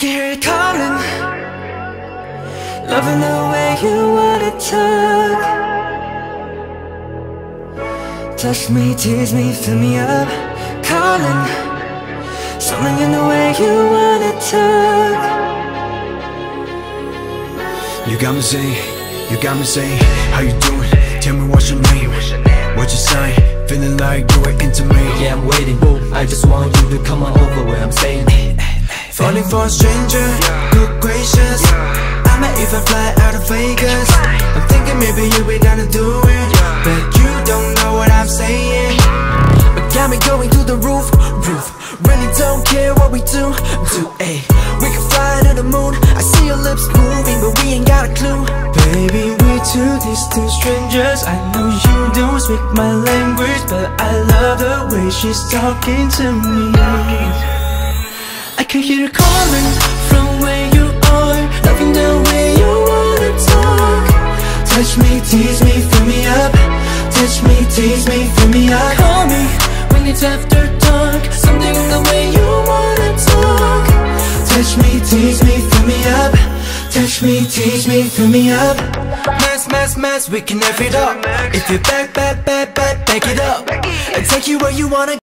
can hear it calling, loving the way you wanna talk. Touch me, tease me, fill me up, calling, something in the way you wanna talk. You got me saying, how you doing? Tell me what's your name, what's your sign? Feeling like you were into me. Yeah, I'm waiting, I just want you to come on over where I'm staying. Falling for a stranger, good gracious, I might even fly out of Vegas. I'm thinking maybe you be down to do it, but you don't know what I'm saying. But got me going through the roof. Really don't care what we do, ayy. We can fly to the moon, I see your lips moving, but we ain't got a clue. Baby, we're two distant strangers. I know you don't speak my language, but I love the way she's talking to me. I can hear her calling from where you are, loving the way you wanna talk. Touch me, tease me, fill me up. Touch me, tease me, fill me up. Call me when it's after dark, something in the way you wanna talk. Touch me, tease me, fill me up. Touch me, tease me, fill me up. Mass, we can F it up. If you're back it up, and take you where you wanna